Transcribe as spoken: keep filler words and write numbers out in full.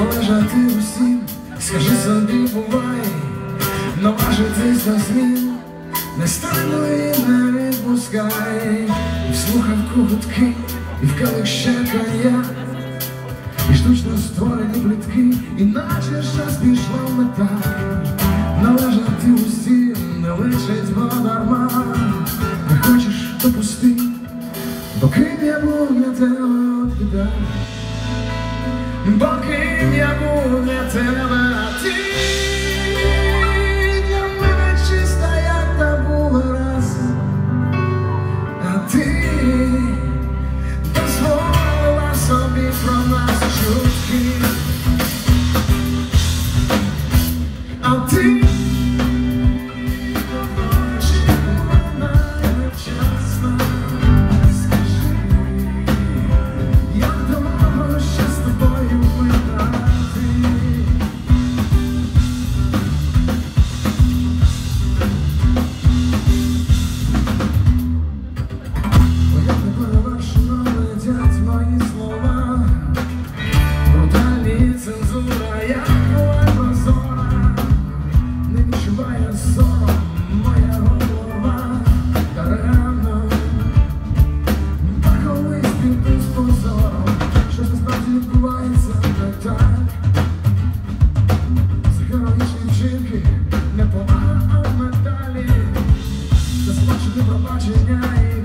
належати усім. Скажи собі, бувай, наважитись до змін, не стримуй і не відпускай. І в слухавку гудки, і в калих ще коньяк, і штучно створені плітки, іначе час пішла не так. Належати усім не лишить дарма. Не хочеш, то пусти, бо ким я був для тебе от біда. Бо ким я був для тебе, а ти для мене чиста, як та була раз. А ти дозволила собі про нас чутки. А ти не помага, а в медалі, засплачені пробачення.